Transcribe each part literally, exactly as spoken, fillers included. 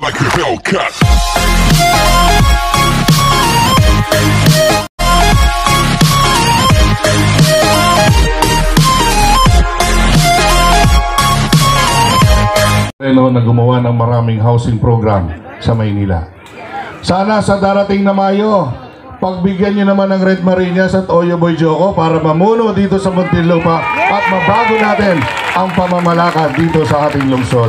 Like a bell cut. Na gumawa ng maraming housing program sa Maynila. Sana sa darating na Mayo, pagbigyan nyo naman ng Red Marinas at Oyo Boy Joko para mamuno dito sa Muntinlupa at mabago natin ang pamamalakad dito sa ating lungsod.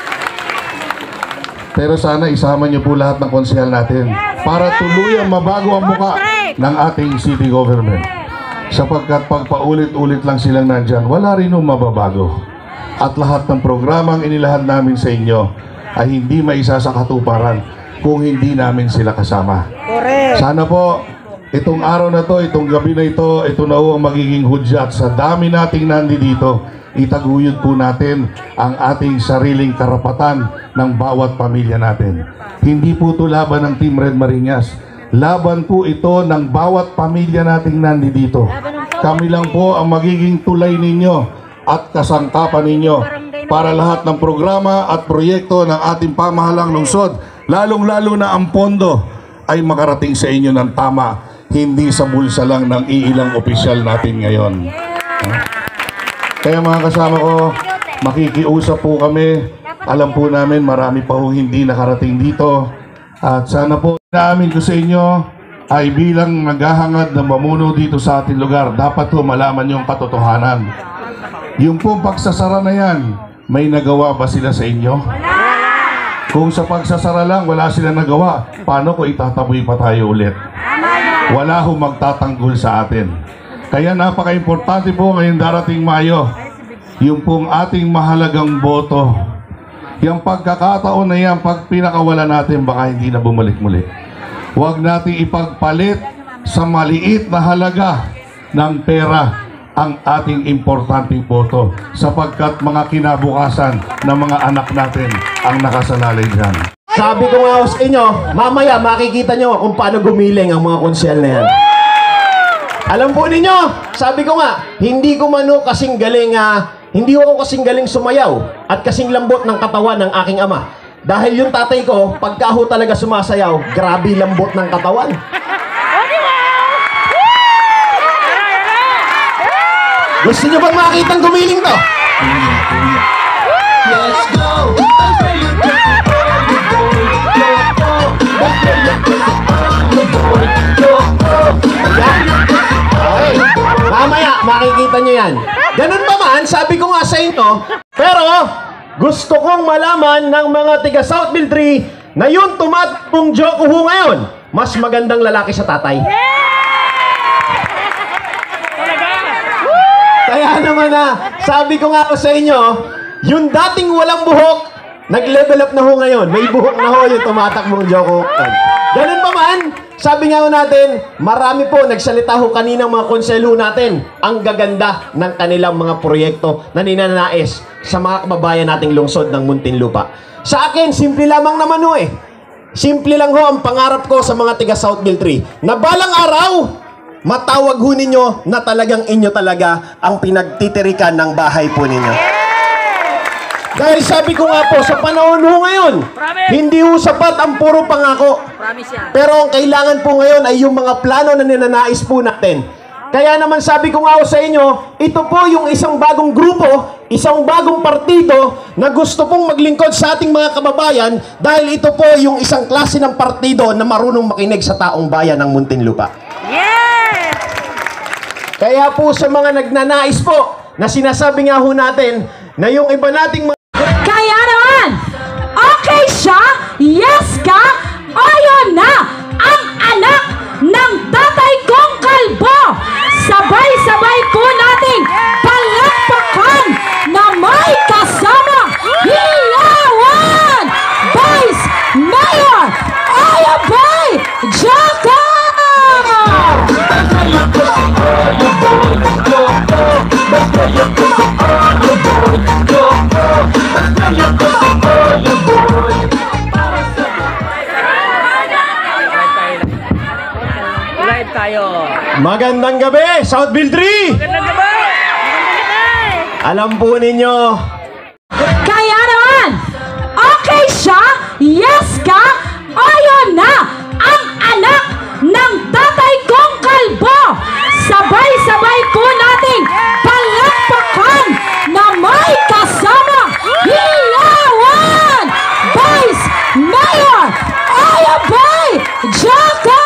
Pero sana isama nyo po lahat ng konsehal natin para tuluyang mabago ang muka ng ating city government. Sapagkat pagpaulit-ulit lang silang nandyan, wala rin nung mababago. At lahat ng programang inilahad namin sa inyo ay hindi maisa sa katuparan kung hindi namin sila kasama. Sana po, itong araw na to, itong gabi na ito, ito na ang magiging hudyat sa dami nating nandito. Itaguyod po natin ang ating sariling karapatan ng bawat pamilya natin. Hindi po ito laban ng Team Red Marinas. Laban po ito ng bawat pamilya nating nandito. Kami lang po ang magiging tulay ninyo at kasangkapan ninyo para lahat ng programa at proyekto ng ating pamahalang lungsod, lalong-lalo na ang pondo, ay makarating sa inyo ng tama, hindi sa bulsa lang ng iilang opisyal natin ngayon. Kaya mga kasama ko, makikiusap po kami. Alam po namin marami pa hong hindi nakarating dito. At sana po naamin ko sa inyo ay bilang naghahangad na mamuno dito sa ating lugar, dapat po malaman yung katotohanan. Yung pong pagsasara na yan, may nagawa ba sila sa inyo? Wala! Kung sa pagsasara lang, wala sila nagawa, paano ko itataboy pa tayo ulit? Wala hong magtatanggol sa atin. Kaya napaka-importante po ngayong darating Mayo, yung pong ating mahalagang boto. Yung pagkakataon na yan, pag pinakawala natin, baka hindi na bumalik muli. Huwag nating ipagpalit sa maliit na halaga ng pera ang ating importanteng boto sapagkat mga kinabukasan ng mga anak natin ang nakasalalay dyan. Sabi ko nga sa inyo, mamaya makikita nyo kung paano gumiling ang mga konsyel na yan. Alam po ninyo, sabi ko nga, hindi ko mano kasing galing, uh, hindi ako kasing galing sumayaw at kasing lambot ng katawan ng aking ama. Dahil yung tatay ko, pagka ho talaga sumasayaw, grabe lambot ng katawan. Gusto nyo bang makitang gumiling to? Let's go! Okay. Mamaya, makikita nyo yan. Ganun pa man, sabi ko nga sa inyo, pero gusto kong malaman ng mga tiga Southville three na yung tumatpong Joko ho ngayon, mas magandang lalaki sa tatay. Kaya naman na, sabi ko nga sa inyo, yung dating walang buhok, nag-level up na ho ngayon. May buhok na ho yung tumatakbong Joko. Ganun pa man, sabi nga ho natin, marami po nagsalita ho kaninang mga konselo natin ang gaganda ng kanilang mga proyekto na ninanais sa mga kababayan nating lungsod ng Muntinlupa. Sa akin, simple lamang naman ho eh. Simple lang ho ang pangarap ko sa mga tiga Southville three na balang araw, matawag ho ninyo na talagang inyo talaga ang pinagtitirikan ng bahay po ninyo. Dahil sabi ko nga po, sa panahon ho ngayon, Promise. Hindi ho sapat ang puro pangako. Pero ang kailangan po ngayon ay yung mga plano na ninanais po natin. Kaya naman sabi ko nga ho sa inyo, ito po yung isang bagong grupo, isang bagong partido na gusto pong maglingkod sa ating mga kababayan dahil ito po yung isang klase ng partido na marunong makinig sa taong bayan ng Muntinlupa. Yes! Kaya po sa mga nagnanais po na sinasabi nga ho natin na yung iba nating mga... Kaya naman, okay siya, yes ka, ayaw na ang anak ng tatay kong kalbo. Sabay-sabay po nating palakpakan na may kasama Hilawan Vice Mayor Ayabay Joko! Live tayo. Magandang gabi, Southville three! Magandang gabi! Magandang gabi! Alam po ninyo, Kaya naman, okay siya, Yes ka? Ayon na ang anak ng tatay kong kalbo. Sabay-sabay po nating palakpakan na may kasama Hilawan Vice Mayor Ayabay Jaka!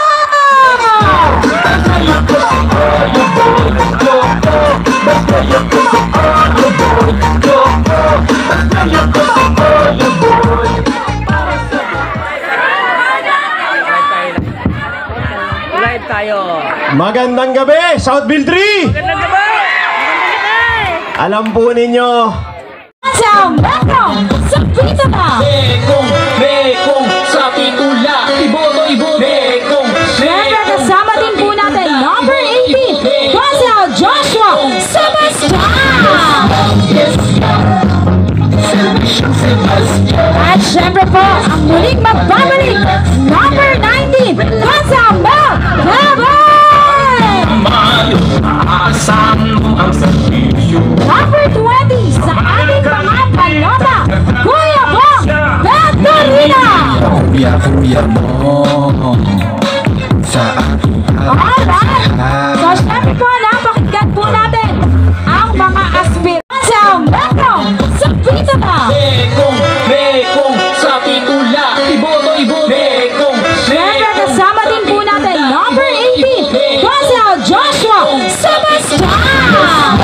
Live tayo. Magandang gabi, Southville three! Magandang gabi. Magandang gabi. Alam po ninyo, Sa Metro, sa Pita na! Bekong, bekong, sa pitula, iboto, iboto, bekong, Siyempre kasama din po natin number eighteen, Pascal Joshua Sebastian! At siyempre po, ang muling magbabalik, number nineteen, Pascal Mel Bebay! maasahan mo ang servisyo. Number twenty, sa ating mga palota, Kuya Bong Venturina! Kuya, kuya mo, sa aking Alright! So, syempre po, napakinggan po natin ang mga aspirant sa Metro, sa Pita na! Bekong, bekong, sa pitula, iboto, iboto, bekong, Siyempre kasama din po natin number eighteen, Pascal Joshua Sebastian!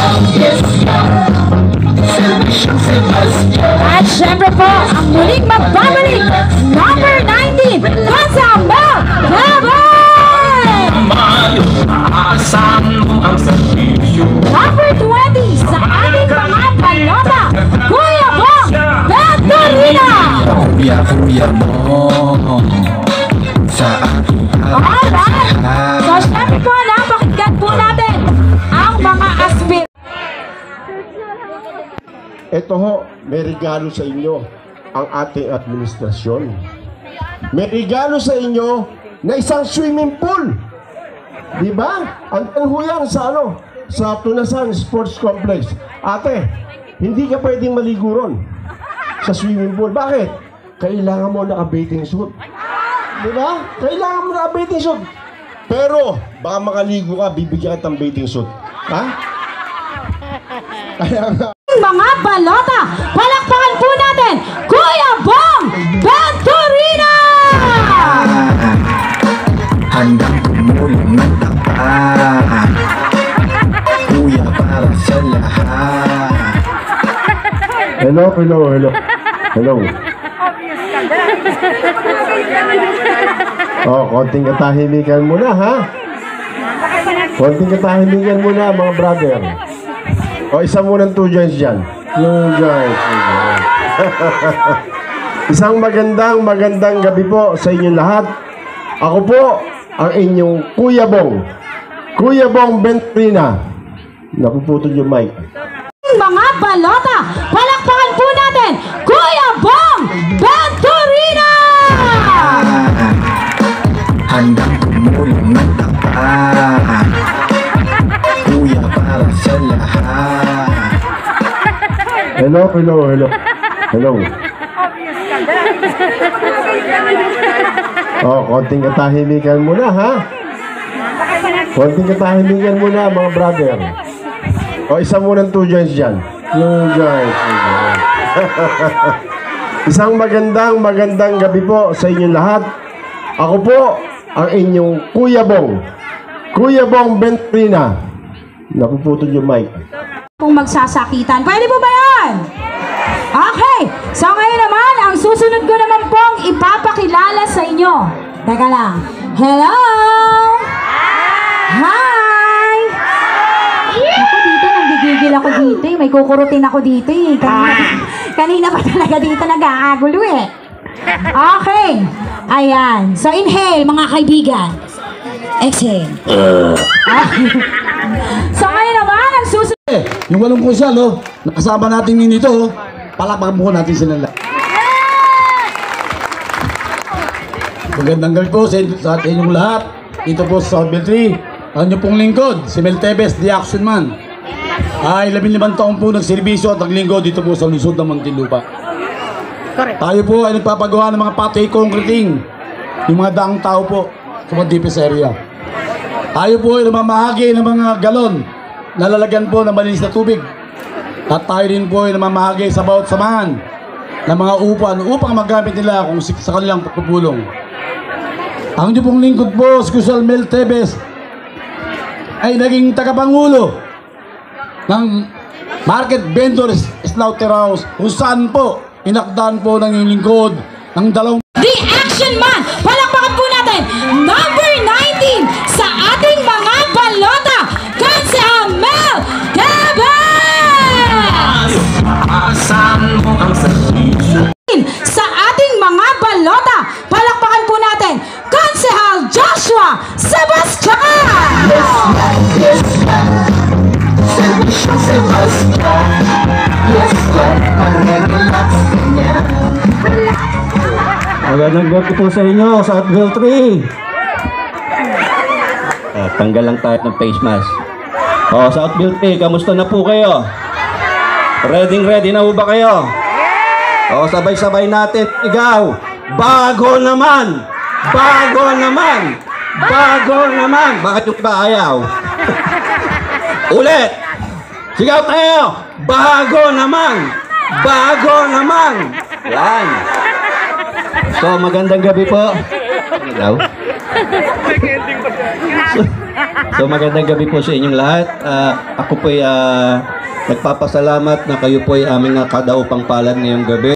At siyempre po, ang muling magbabalik, number nineteen, Pascal Mel Bebay! maasahan mo ang servisyo. Number twenty, sa ating mga palota, Kuya Bong Venturina! Kuya, kuya mo, sa aking Alright! So, syempre po, napakinggan po natin ang mga aspirant. ito ho, may regalo sa inyo ang ating administrasyon. May regalo sa inyo na isang swimming pool. Di ba? Ang tanhuyan sa ano? Sa Tunasan Sports Complex. Ate, hindi ka pwedeng maligo ron sa swimming pool. Bakit? Kailangan mo naka-bathing suit. Di ba? Kailangan mo naka-bathing suit. Pero, baka makaligo ka, bibigyan ka ng bathing suit. Ha? Kaya nga. Mga balota, palakpakan po natin, Kuya Bong Venturina! handang tumulong ng tapat, kuya, para sa lahat. Hello, hello, hello. Hello. Oh, konting katahimikan muna, ha? Konting katahimikan muna, mga brother. O, isa muna two joints dyan. Two joints. Isang magandang, magandang gabi po sa inyong lahat. Ako po, ang inyong Kuya Bong. Kuya Bong Venturina. Napuputol yung mic. Mga balota, palakpakan po natin, Kuya Bong Venturina! Handang tumulong ng tapat, kuya, para sa lahat. Hello, hello, hello. Hello. Oh, konting katahimikan muna, ha? Konting katahimikan muna, mga brother. O, isa muna two joints dyan. Two joints. Isang magandang, magandang gabi po sa inyong lahat. Ako po, ang inyong Kuya Bong. Kuya Bong Venturina. Napuputol yung mic. Kung magsasakitan, pwede po ba yan? Okay, so ngayon naman, ang susunod ko naman pong ipapakilala sa inyo. Teka lang. Hello! Hi! Ako dito, nanggigigil ako dito eh. May kukurutin ako dito eh. Kanina, kanina pa talaga dito nag-aagulo eh. Okay. Ayan. So inhale, mga kaibigan. Exhale. So ngayon naman, ang susunod. Yung walong konsyal, no? Nakasama natin yun dito, oh. Palakpakan mo natin sila lahat. Magandang gabi po sa, sa inyong lahat. Dito po sa Southville three. Ang inyo pong lingkod, si Mel Tebes, the action man. Ay, labing limang taon po nagserbisyo at naglingkod dito po sa lungsod ng Muntinlupa. Tayo po ay nagpapagawa ng mga pathway concreting, yung mga daang tao po sa mga deepest area. Tayo po ay namamahagi ng mga galon na lalagyan po ng malinis na tubig. At tayo din po ay namamahagi sa bawat samahan ng mga upan upang magamit nila kung sa kanilang pagpupulong. Ang niyo pong lingkod po, si Kusal Mel Tebes, ay naging tagapangulo ng Market Vendors Slaughterhouse kung saan po inakdaan po ng yung lingkod ng dalawang The Action Man! Palakpakan po natin! Number nineteen sa ating mga balota, Kansel Mel Tebes! Sa ating mga balota, palakpakan po natin, Kansel Joshua Sebastian! Magandang gabi po sa inyo, sa Southville three. Uh, tanggal lang tayo ng face mask. Oh, Southville three, kamusta na po kayo? Ready ready na po ba kayo? Oh, sabay-sabay natin. Ikaw, bago naman! Bago naman! Bago naman! Bakit yung iba ayaw? Ulit! Sigaw tayo! Bago naman! Bago naman! Yan! So, magandang gabi po. Hello? So, so magandang gabi po sa inyong lahat. Uh, ako po ay uh, nagpapasalamat na kayo po ay aming nakadaupang palad ngayong gabi.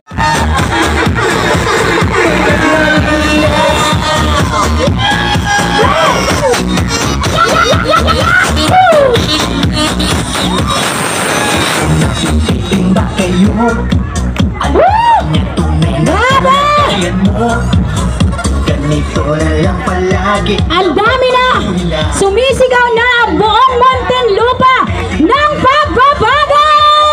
Ang dami na! Sumisigaw na ang buong Muntinlupa ng pagbabago!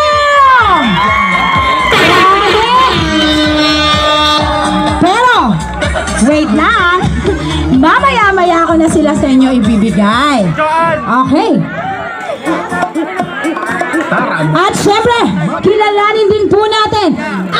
Pero, wait lang! Mamaya-maya ko na sila sa inyo ibibigay. Okay. At syempre, kilalanin din po natin